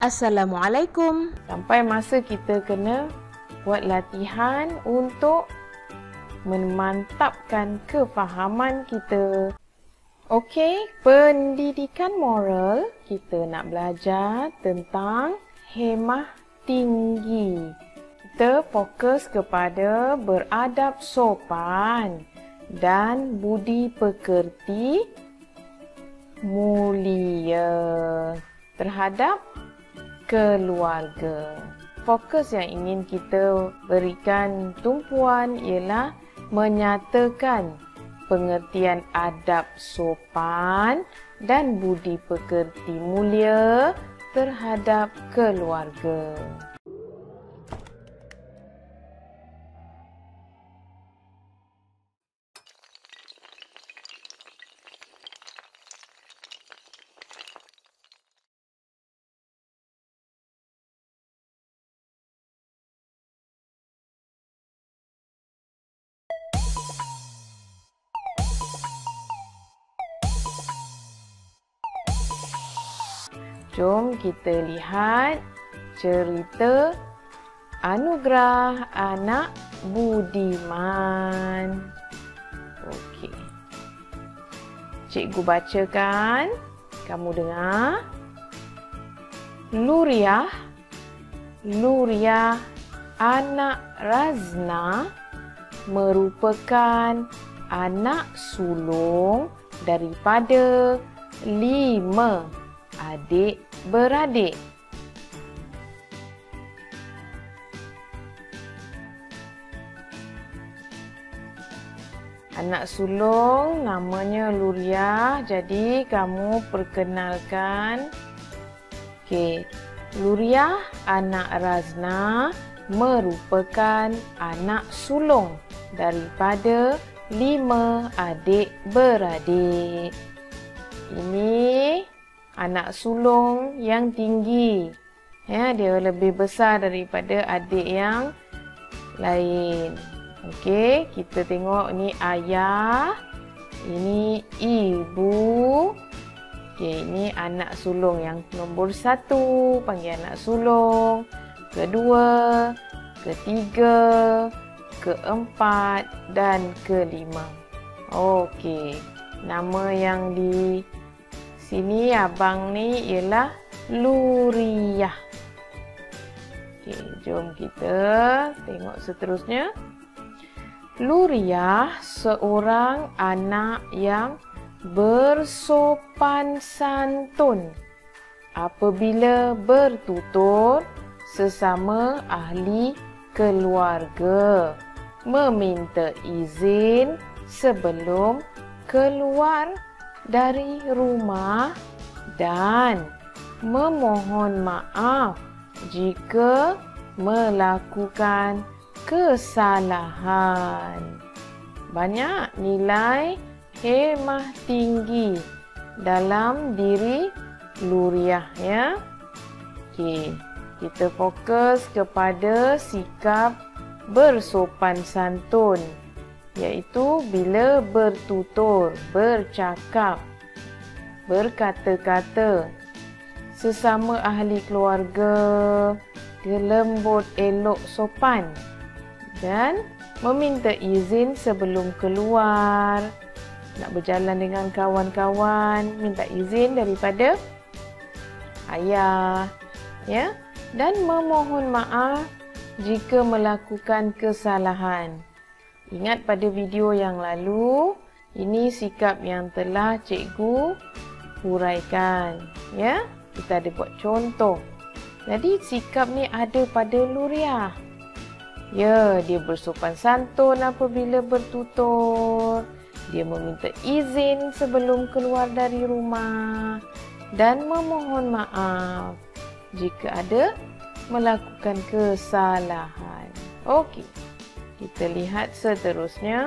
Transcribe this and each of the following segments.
Assalamualaikum. Sampai masa kita kena buat latihan untuk memantapkan kefahaman kita. Okey, pendidikan moral kita nak belajar tentang hemah tinggi. Kita fokus kepada beradab sopan dan budi pekerti mulia terhadap keluarga. Fokus yang ingin kita berikan tumpuan ialah menyatakan pengertian adab sopan dan budi pekerti mulia terhadap keluarga. Jom kita lihat cerita Anugerah Anak Budiman. Okey. Cikgu bacakan, kamu dengar. Luriah anak Razna merupakan anak sulung daripada 5 adik-beradik. Anak sulung namanya Luriah, jadi kamu perkenalkan. Okey, Luriah anak Razna merupakan anak sulung daripada 5 adik-beradik. Ini anak sulung yang tinggi. Ya, dia lebih besar daripada adik yang lain. Okey, kita tengok ni ayah, ini ibu. Okey, ini anak sulung yang nombor 1, panggil anak sulung. Kedua, ketiga, keempat dan kelima. Okey, nama yang di sini abang ni ialah Luriah. Okey, jom kita tengok seterusnya. Luriah seorang anak yang bersopan santun apabila bertutur sesama ahli keluarga, meminta izin sebelum keluar dari rumah dan memohon maaf jika melakukan kesalahan. Banyak nilai hemah tinggi dalam diri Luriah ya. Okey, kita fokus kepada sikap bersopan santun, iaitu bila bertutur, bercakap, berkata-kata sesama ahli keluarga, dia lembut, elok, sopan dan meminta izin sebelum keluar. Nak berjalan dengan kawan-kawan, minta izin daripada ayah ya, dan memohon maaf jika melakukan kesalahan. Ingat pada video yang lalu, ini sikap yang telah cikgu huraikan ya. Kita ada buat contoh. Jadi sikap ni ada pada Luriah. Ya, dia bersopan santun apabila bertutur. Dia meminta izin sebelum keluar dari rumah dan memohon maaf jika ada melakukan kesalahan. Okey, kita lihat seterusnya.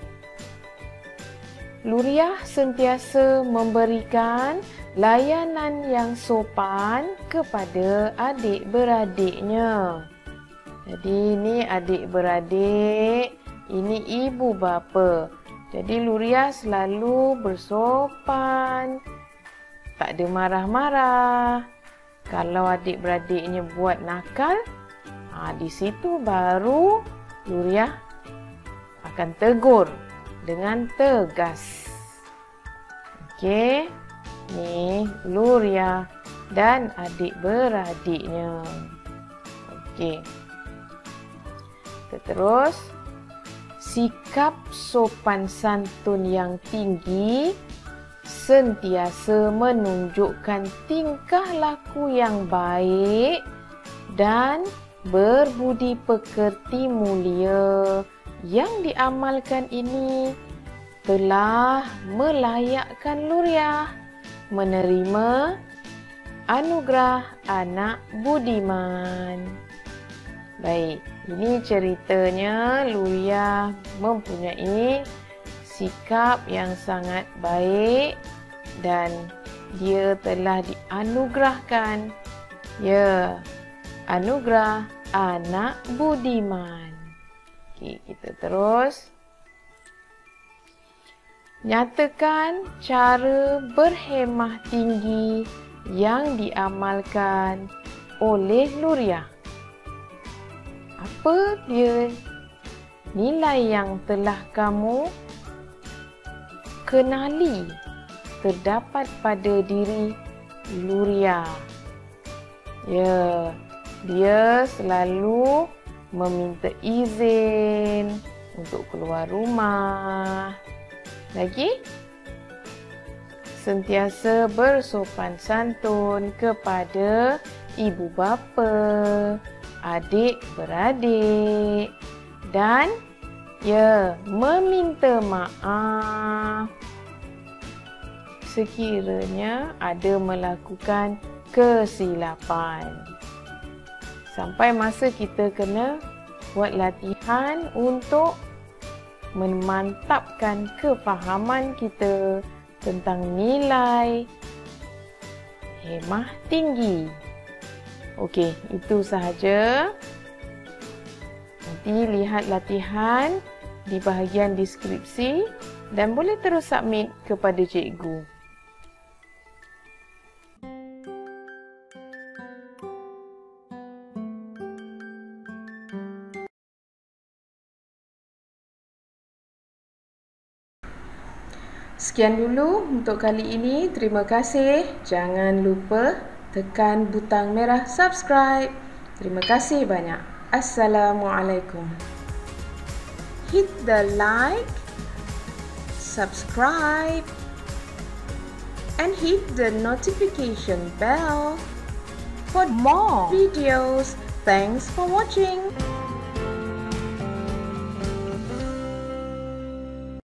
Luriah sentiasa memberikan layanan yang sopan kepada adik-beradiknya. Jadi ini adik-beradik, ini ibu bapa. Jadi Luriah selalu bersopan, tak ada marah-marah. Kalau adik-beradiknya buat nakal, di situ baru Luriah akan tegur dengan tegas. Okey, ni Luriah dan adik-beradiknya. Okey. Kita terus. Sikap sopan santun yang tinggi sentiasa menunjukkan tingkah laku yang baik dan berbudi pekerti mulia. Yang diamalkan ini telah melayakkan Luriah menerima anugerah anak budiman. Baik, ini ceritanya Luriah mempunyai sikap yang sangat baik dan dia telah dianugerahkan anugerah anak budiman. Okey, kita terus. Nyatakan cara berhemah tinggi yang diamalkan oleh Luriah. Apa dia nilai yang telah kamu kenali terdapat pada diri Luriah? Ya, dia selalu meminta izin untuk keluar rumah. Lagi, sentiasa bersopan santun kepada ibu bapa, adik-beradik dan meminta maaf sekiranya ada melakukan kesilapan. Sampai masa kita kena buat latihan untuk memantapkan kefahaman kita tentang nilai hemah tinggi. Okey, itu sahaja. Nanti lihat latihan di bahagian deskripsi dan boleh terus submit kepada cikgu. Sekian dulu untuk kali ini. Terima kasih. Jangan lupa tekan butang merah subscribe. Terima kasih banyak. Assalamualaikum. Hit the like, subscribe, and hit the notification bell for more videos. Thanks for watching.